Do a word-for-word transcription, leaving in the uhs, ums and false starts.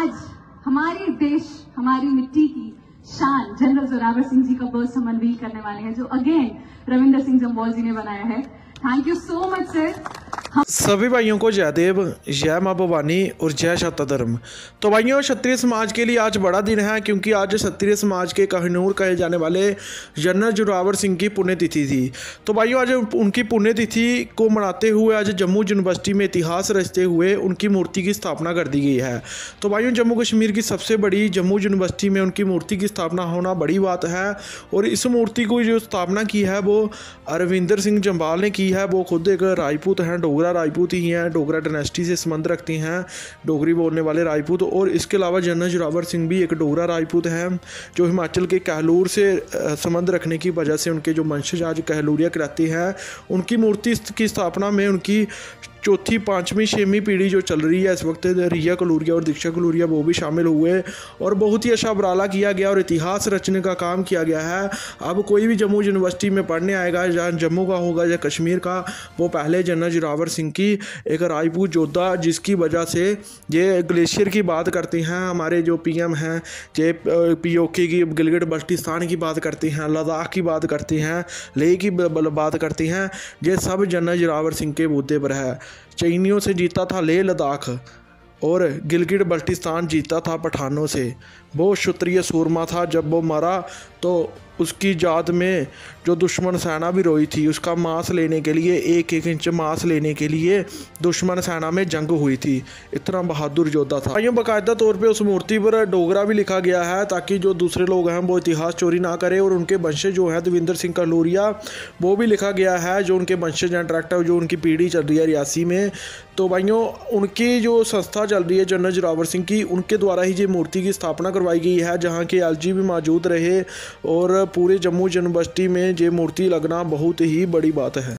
आज हमारे देश, हमारी मिट्टी की शान जनरल जोरावर सिंह जी का बर्थ हम अनवील करने वाले हैं, जो अगेन रविंदर सिंह जम्वाल जी ने बनाया है। Thank you so much sir. सभी भाइयों को जय देव, जय माँ भवानी और जय शत धर्म। तो भाइयों, क्षत्रिय समाज के लिए आज बड़ा दिन है, क्योंकि आज क्षत्रिय समाज के कहनूर कहे जाने वाले जनरल जोरावर सिंह की पुण्यतिथि थी। तो भाइयों, आज उनकी पुण्यतिथि को मनाते हुए आज जम्मू यूनिवर्सिटी में इतिहास रचते हुए उनकी मूर्ति की स्थापना कर दी गई है। तो भाइयों, जम्मू कश्मीर की सबसे बड़ी जम्मू यूनिवर्सिटी में उनकी मूर्ति की स्थापना होना बड़ी बात है। और इस मूर्ति को जो स्थापना की है वो रविंदर सिंह जम्वाल ने की है। वो खुद एक राजपूत हैं, डोगरा राजपूत ही हैं, डोगरा डायनेस्टी से संबंध रखती हैं, डोगरी बोलने वाले राजपूत। और इसके अलावा जनरल जोरावर सिंह भी एक डोगरा राजपूत हैं, जो हिमाचल के कहलूर से संबंध रखने की वजह से उनके जो वंशज आज कहलूरिया कहलाती हैं। उनकी मूर्ति की स्थापना में उनकी चौथी पाँचवीं छवीं पीढ़ी जो चल रही है इस वक्त, रिया कलूरिया और दीक्षा कलूरिया, वो भी शामिल हुए और बहुत ही अच्छा उपराला किया गया और इतिहास रचने का काम किया गया है। अब कोई भी जम्मू यूनिवर्सिटी में पढ़ने आएगा, या जम्मू का होगा या कश्मीर का, वो पहले जनरल जोरावर सिंह की एक राजपूत योद्धा, जिसकी वजह से ये ग्लेशियर की बात करते हैं, हमारे जो पी एम हैं, जे पी ओ के की गिलगित बल्टिस्तान की बात करते हैं, लद्दाख की बात करते हैं, लेह की बात करते हैं, ये सब जनरल जोरावर सिंह के बूते पर है। चीनियों से जीता था लेह लद्दाख और गिलगित बल्टिस्तान जीता था पठानों से। वो क्षत्रिय सूरमा था, जब वो मरा तो उसकी याद में जो दुश्मन सेना भी रोई थी, उसका मांस लेने के लिए, एक एक इंच मांस लेने के लिए दुश्मन सेना में जंग हुई थी। इतना बहादुर योद्धा था। यूँ बाकायदा तौर पे उस मूर्ति पर डोगरा भी लिखा गया है, ताकि जो दूसरे लोग हैं वो इतिहास चोरी ना करें। और उनके वंशज जो हैं देवेंद्र सिंह कहलूरिया, वो भी लिखा गया है, जो उनके वंशज हैं, डायरेक्ट जो उनकी पीढ़ी चल रही है रियासी में। तो भाइयों, उनकी जो संस्था चल रही है जनरल जोरावर सिंह की, उनके द्वारा ही ये मूर्ति की स्थापना करवाई गई है, जहाँ के एल जी भी मौजूद रहे। और पूरे जम्मू यूनिवर्सिटी में ये मूर्ति लगना बहुत ही बड़ी बात है।